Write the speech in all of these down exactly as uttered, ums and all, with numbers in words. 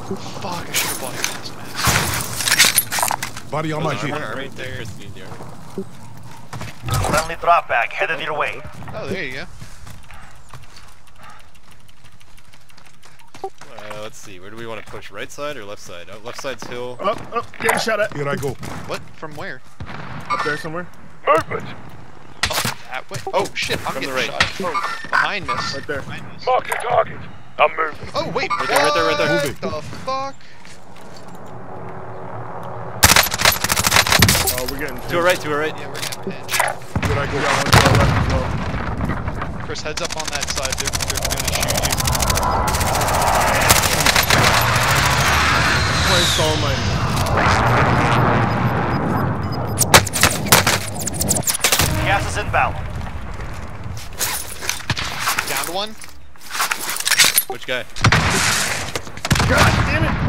Fuck, I should have bought a gas mask. Body on my feet. Right there. Friendly drop bag headed your way. Oh, there you go. Uh, let's see, where do we want to push? Right side or left side? Oh, left side's hill. Up, up, getting shot at. Here I go. What? From where? Up there somewhere. Movement. Oh, that way. Oh shit, I'm From the getting right. shot. Oh, behind us. Right there. Behind us. Mark the target. I'm moving. Oh wait, Right there, right there, right there. what Moving. the fuck? Oh, we're getting. To our right, to our right. Yeah, we're getting pinched. Here I go. Got one to our left as well. Chris, heads up on that side. They're, they're gonna shoot you. Christ almighty. Gas is inbound. Down to one. Which guy? God damn it!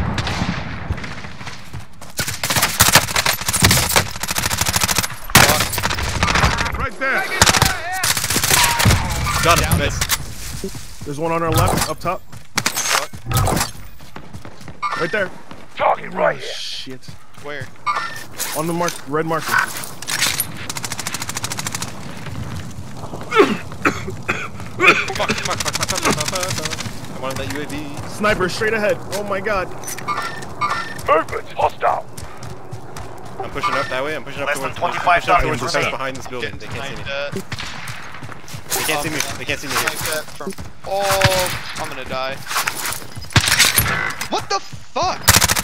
Right there. Got him, Down. nice. There's one on our left, up top. Right there. Target right here. Shit. Where? On the mark, red marker. Fuck, fuck, fuck, fuck, fuck, fuck, fuck, fuck. I wanted that U A V. Sniper straight ahead. Oh my god. Movement. Hostile. I'm pushing up that way, I'm pushing up Less than towards, I'm twenty-five pushing up seconds towards the house remaining. behind this building. Getting They can't see me. sniped at. They can't see me. They can't see me Like here. that from. Oh, I'm gonna die. What the fuck?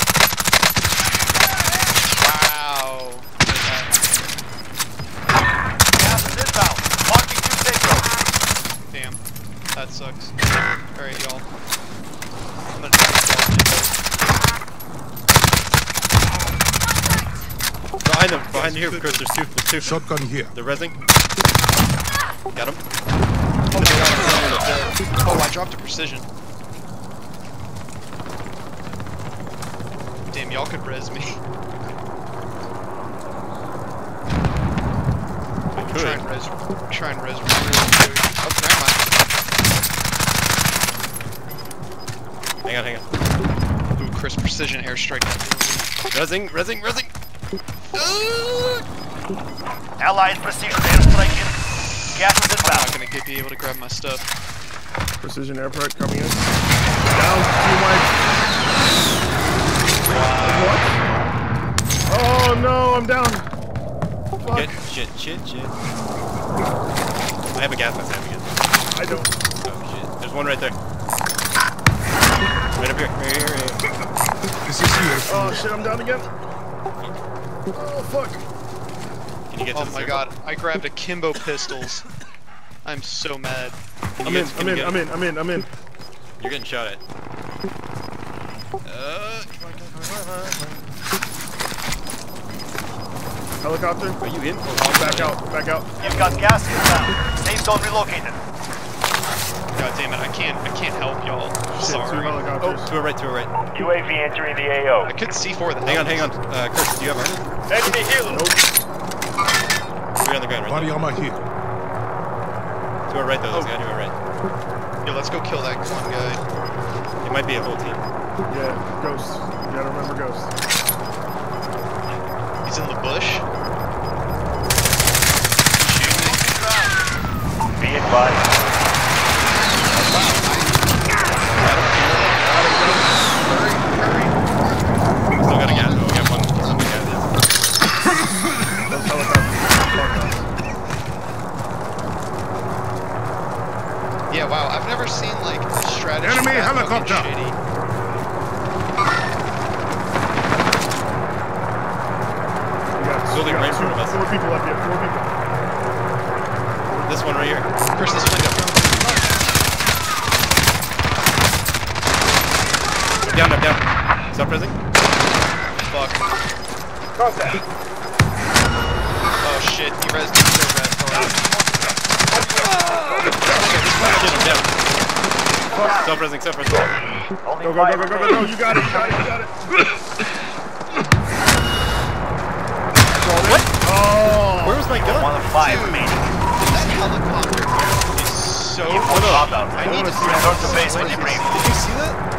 Wow. Gas is inbound. Marking new safe zone. Damn. That sucks. Alright, y'all. I'm gonna try to Behind them, behind you here, Chris, there's two, there's two. Shotgun here. They're rezzing. Got him. Oh my god. Oh, I dropped a precision. Damn, y'all could res me. I Try and could. res. Try and res really quick. Oh, never mind. Hang on, hang on. Ooh, Chris, precision airstrike. Rezzing, rezzing, rezzing. Allied precision airstrike in. Gas is I'm inbound. not gonna get, be able to grab my stuff. Precision airport coming in. Down, team wide. What? Oh no, I'm down. Fuck. Good. Shit, shit, shit. I have a gas mask, I have a gas mask. I don't. Oh shit. There's one right there. Right up here. Right here, right here. This is here. Oh shit, I'm down again. Oh fuck. Can you get to Oh the my circle? god, I grabbed a Kimbo pistols. I'm so mad. Can I'm you in, get- I'm can you in, get- I'm in, I'm in, I'm in. You're getting shot at. Uh, come on, come on, come on, come on. Helicopter. Are you in? Back out, back out. You've got gas inbound. Safe zone relocated. God damn it, I can't I can't help y'all. Shit, two Sorry. helicopters. To our right, to our right. U A V entering the A O. I could C four the Hang on, hang on. Uh, Chris, do you have armor? Enemy helo. Three on the ground, right Body there. on my heel. To our right, though. There's a guy to our right. Yeah, let's go kill that one guy. It might be a whole team. Yeah, Ghost. You gotta remember Ghost. He's in the bush. Be advised. Still got a gas. Oh, we got one. One guy. Those helicopters. Fuck off. Yeah, wow, I've never seen like a strategy Enemy that fucking helicopter. shitty. We got, Building we got right in two, front of us. four people up here, four people. This one right here. Chris, this window. Down, down, down. Stop pressing. Fuck. Contact. Oh shit, he rezzed me so red. Get him down. Stop pressing, stop pressing. Only Go, go, five go, go, go, go, remaining. go. You got it, you got it, you got it. What? Oh. Where was my gun? One of five Dude. remaining. That helicopter is so Keep one no. combat. I need to see Return that. to base when Did debriefed. you see that?